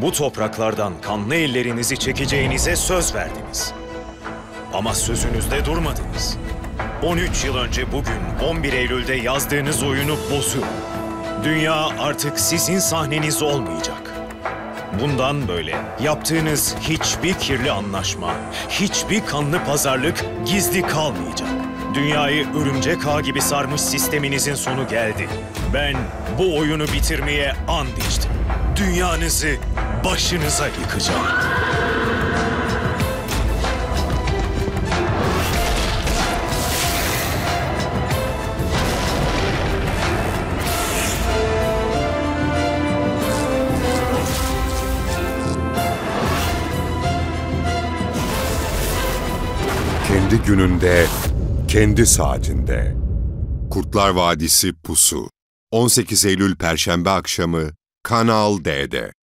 Bu topraklardan kanlı ellerinizi çekeceğinize söz verdiniz. Ama sözünüzde durmadınız. 13 yıl önce bugün 11 Eylül'de yazdığınız oyunu bozuyor. Dünya artık sizin sahneniz olmayacak. Bundan böyle yaptığınız hiçbir kirli anlaşma, hiçbir kanlı pazarlık gizli kalmayacak. Dünyayı örümcek ağ gibi sarmış sisteminizin sonu geldi. Ben bu oyunu bitirmeye and içtim. Dünyanızı başınıza yıkacağım. Kendi gününde, kendi saatinde. Kurtlar Vadisi Pusu. 18 Eylül Perşembe akşamı Kanal D'de.